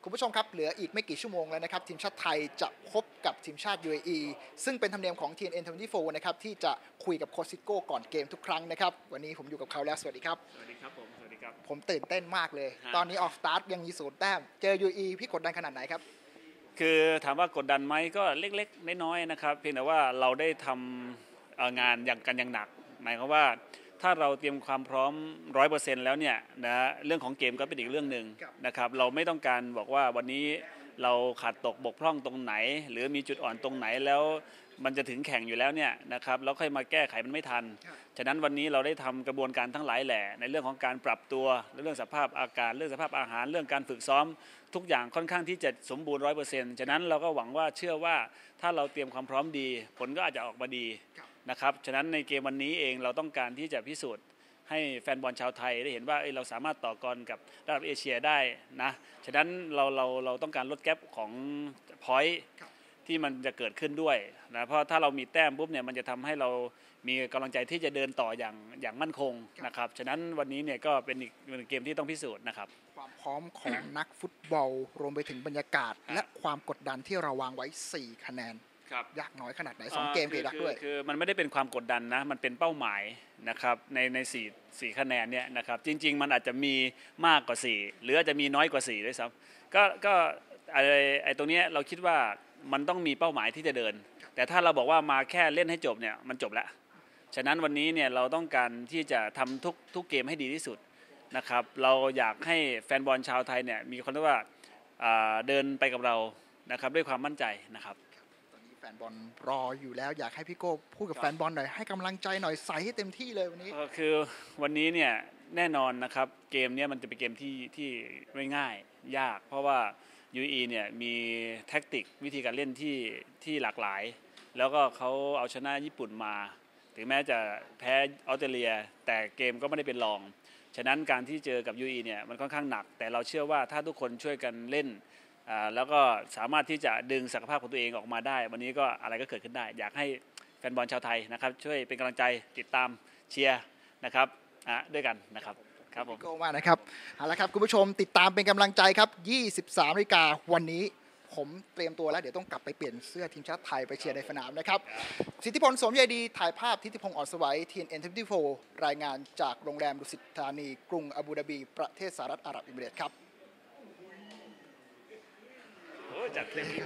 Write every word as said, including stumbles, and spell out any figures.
คุณผู้ชมครับเหลืออีกไม่กี่ชั่วโมงแล้วนะครับทีมชาติไทยจะพบกับทีมชาติ ยู เอ อี ซึ่งเป็นธรรมเนียมของ ที เอ็น เอ็น ยี่สิบสี่ นะครับที่จะคุยกับโค้ชซิโก้ก่อนเกมทุกครั้งนะครับวันนี้ผมอยู่กับเขาแล้วสวัสดีครับสวัสดีครับผมสวัสดีครับผมตื่นเต้นมากเลยตอนนี้ออกสตาร์ทยังมีศูนย์แต้มเจอ ยู เอ อี พี่กดดันขนาดไหนครับคือถามว่ากดดันไหมก็เล็กๆน้อยๆนะครับเพียงแต่ว่าเราได้ทำงานอย่างกันอย่างหนักหมายความว่าถ้าเราเตรียมความพร้อม ร้อยเปอร์เซ็นต์ แล้วเนี่ยนะเรื่องของเกมก็เป็นอีกเรื่องหนึ่งนะครับเราไม่ต้องการบอกว่าวันนี้เราขาดตกบกพร่องตรงไหนหรือมีจุดอ่อนตรงไหนแล้วมันจะถึงแข่งอยู่แล้วเนี่ยนะครับแล้วค่อยมาแก้ไขมันไม่ทันฉะนั้นวันนี้เราได้ทำกระบวนการทั้งหลายแหล่ในเรื่องของการปรับตัวเรื่องสภาพอากาศเรื่องสภาพอาหารเรื่องการฝึกซ้อมทุกอย่างค่อนข้างที่จะสมบูรณ์ ร้อยเปอร์เซ็นต์ ฉะนั้นเราก็หวังว่าเชื่อว่าถ้าเราเตรียมความพร้อมดีผลก็อาจจะออกมาดีนะครับฉะนั้นในเกมวันนี้เองเราต้องการที่จะพิสูจน์ให้แฟนบอลชาวไทยได้เห็นว่าเราสามารถต่อกรกับระดับเอเชียได้นะฉะนั้นเราเราเราต้องการลดแกปของพอยต์ที่มันจะเกิดขึ้นด้วยนะเพราะถ้าเรามีแต้มปุ๊บเนี่ยมันจะทำให้เรามีกำลังใจที่จะเดินต่ออย่างอย่างมั่นคงนะครับฉะนั้นวันนี้เนี่ยก็เป็นอีกเกมที่ต้องพิสูจน์นะครับความพร้อมของนักฟุตบอลรวมไปถึงบรรยากาศและความกดดันที่เราวางไว้สี่คะแนนยากน้อยขนาดไหนสองเกมเกดักด้วยคือมันไม่ได้เป็นความกดดันนะมันเป็นเป้าหมายนะครับในในสี่สี่คะแนนเนี่ยนะครับจริงๆมันอาจจะมีมากกว่าสี่หรืออาจจะมีน้อยกว่าสี่ด้วยซ้ำก็ก็ไอ้ไอ้ตรงนี้เราคิดว่ามันต้องมีเป้าหมายที่จะเดินแต่ถ้าเราบอกว่ามาแค่เล่นให้จบเนี่ยมันจบแล้วฉะนั้นวันนี้เนี่ยเราต้องการที่จะทำทุกทุกเกมให้ดีที่สุดนะครับเราอยากให้แฟนบอลชาวไทยเนี่ยมีคนที่ว่าเดินไปกับเรานะครับด้วยความมั่นใจนะครับแฟนบอลรออยู่แล้วอยากให้พี่โก้พูดกับแฟนบอลหน่อยให้กำลังใจหน่อยใส่ให้เต็มที่เลยวันนี้คือวันนี้เนี่ยแน่นอนนะครับเกมนี้มันจะเป็นเกมที่ที่ไม่ง่ายยากเพราะว่า ยู เอ อี เนี่ยมีแท็กติกวิธีการเล่นที่ที่หลากหลายแล้วก็เขาเอาชนะญี่ปุ่นมาถึงแม้จะแพ้ออสเตรเลียแต่เกมก็ไม่ได้เป็นรองฉะนั้นการที่เจอกับ ยู เอ อี เนี่ยมันค่อนข้างหนักแต่เราเชื่อว่าถ้าทุกคนช่วยกันเล่นแล้วก็สามารถที่จะดึงศักยภาพของตัวเองออกมาได้วันนี้ก็อะไรก็เกิดขึ้นได้อยากให้แฟนบอลชาวไทยนะครับช่วยเป็นกำลังใจติดตามเชียร์นะครับด้วยกันนะครับครับผมก็ว่านะครับเอาละครับคุณผู้ชมติดตามเป็นกำลังใจครับยี่สิบสามนาฬิกาวันนี้ผมเตรียมตัวแล้วเดี๋ยวต้องกลับไปเปลี่ยนเสื้อทีมชาติไทยไปเชียร์ในสนามนะครับสิทธิพลสมใยดีถ่ายภาพทิติพงศ์อ่อนสวัย ที เอ็น เอ็น ยี่สิบสี่ รายงานจากโรงแรมดุสิตธานีกรุงอาบูดาบีประเทศสหรัฐอาหรับเอมิเรตส์ครับจัดเต็ม